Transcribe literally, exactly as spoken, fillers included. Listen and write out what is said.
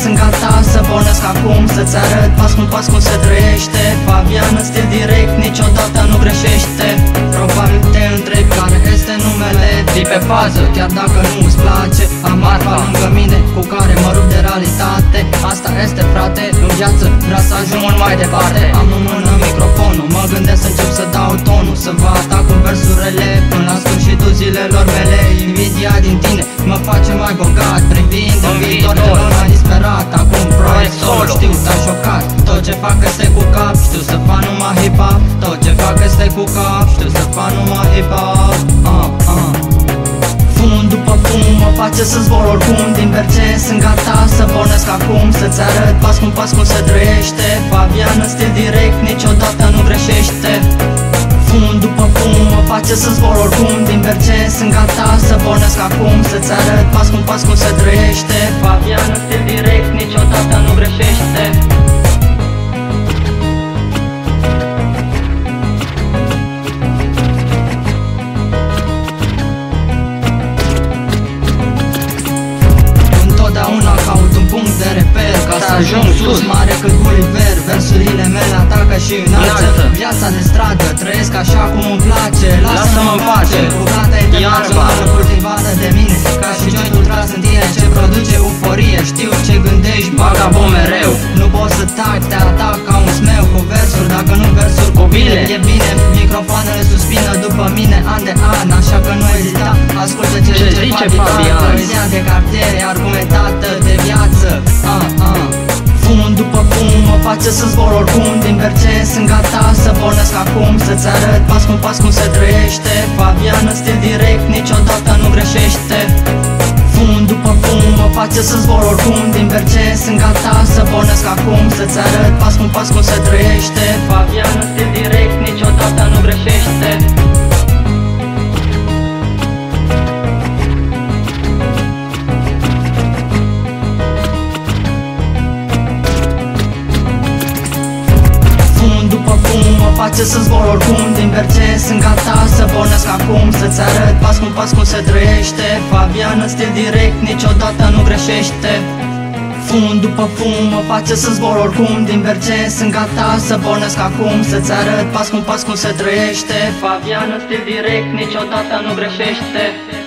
sunt gata să pornesc acum, să-ți arăt pas cu pas cum se trăiește. Fabian în stil direct, niciodată nu greșește. Probabil te întrebi care este numele. Fii pe fază, chiar dacă nu-ți place. Am marfa lângă mine cu care mă rup de realitate. Asta este, frate, în viață vreau să ajung mult mai departe. Am în mână microfonul, mă gândesc să încep să dau tonul, să vă atac cu versurile până la sfârșitul zilelor mele. Invidia din tine mă face mai bogat, privind în viitor de mai disperat. Acum proiect solo, știu, te-a șocat. Tot ce fac este cu cap, știu să fac numai hip-hop. Tot ce fac este cu cap, știu să fac numai hip-hop. uh, uh. Fum după fum, mă face să zbor oricum. Din berce sunt gata să pornesc acum, să-ți arăt pas cu pas cum se trăiește. Fabian în stil direct, niciodată nu greșește. Fum după fum, mă face să zbor oricum. Din berce sunt gata să pornesc acum, să-ți arăt pas cu pas cum se trăiește. Fabian în stil direct, niciodată nu greșește. Caut un punct de reper ca să ajung sus, mare cât Gulliver. Versurile mele atacă și înalță viața de stradă, trăiesc așa cum îmi place. Lasă-mă în pace, cu plata internațională cultivată de mine, ca și jointul tras în tine, ce produce euforie. Știu ce gândești, bagabo mereu. Nu pot să tac, te atac ca un smeu cu versuri, dacă nu versuri cu bine. E bine, microfoanele suspină după mine an de an, așa că nu ezita, ascultă ce, ce zice Fabian. Poezia de cartier e argumentată de viață. uh, uh. Fum după fum, mă face să zbor oricum. Din berce sunt gata să pornesc acum, să-ți arăt pas cu pas cum se trăiește. Fabian în stil direct, niciodată nu greșește. Fum după fum, mă face să zbor oricum. Din berce sunt gata să pornesc acum, să-ți arăt pas cu pas cum se trăiește. Fabian în stil direct, niciodată nu greșește. Mă face să zbor oricum. Din berce sunt gata să pornesc acum, să-ți arăt pas cu pas cum se trăiește. Fabian în stil direct, niciodată nu greșește. Fum după fum, mă face să zbor oricum. Din berce sunt gata să pornesc acum, să-ți arăt pas cu pas cum se trăiește. Fabian în stil direct, niciodată nu greșește.